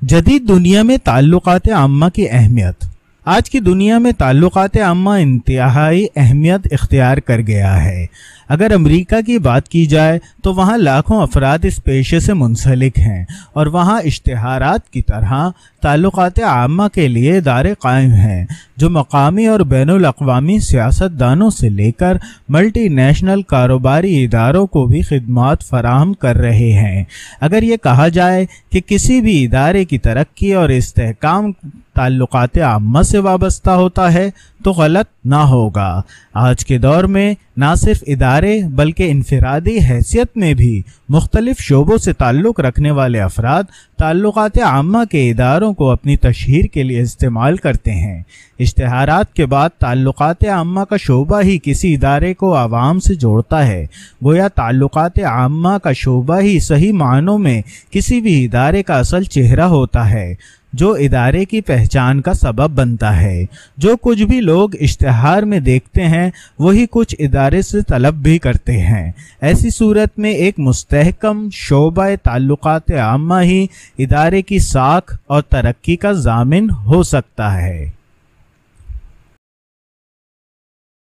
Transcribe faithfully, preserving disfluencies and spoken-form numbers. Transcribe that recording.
جدید دنیا میں تعلقات عامہ کی اہمیت۔ آج کی دنیا میں تعلقات عامہ انتہائی اہمیت اختیار کر گیا ہے۔ اگر امریکہ کی بات کی جائے تو وہاں لاکھوں افراد اس پیشے سے منسلک ہیں اور وہاں اشتہارات کی طرح تعلقات عامہ کے لیے ادارے قائم ہیں جو مقامی اور بین الاقوامی سیاست دانوں سے لے کر ملٹی نیشنل کاروباری اداروں کو بھی خدمات فراہم کر رہے ہیں۔ اگر یہ کہا جائے کہ کسی بھی ادارے کی ترقی اور استحکام تعلقات عامہ سے وابستہ ہوتا ہے تو غلط نہ ہوگا۔ آج کے دور میں نہ صرف ادارے بلکہ انفرادی حیثیت میں بھی مختلف شعبوں سے تعلق رکھنے والے افراد تعلقات عامہ کے اداروں کو اپنی تشہیر کے لیے استعمال کرتے ہیں۔ اشتہارات کے بعد تعلقات عامہ کا شعبہ ہی کسی ادارے کو عوام سے جوڑتا ہے۔ گویا تعلقات عامہ کا شعبہ ہی صحیح معنوں میں کسی بھی ادارے کا اصل چہرہ ہوتا ہے، جو ادارے کی پہچان کا سبب بنتا ہے۔ جو کچھ بھی لوگ اشتہار میں دیکھتے ہیں وہی کچھ ادارے سے طلب بھی کرتے ہیں۔ ایسی صورت میں ایک مستحکم شعبہ تعلقات عامہ ہی ادارے کی ساکھ اور ترقی کا ضامن ہو سکتا ہے۔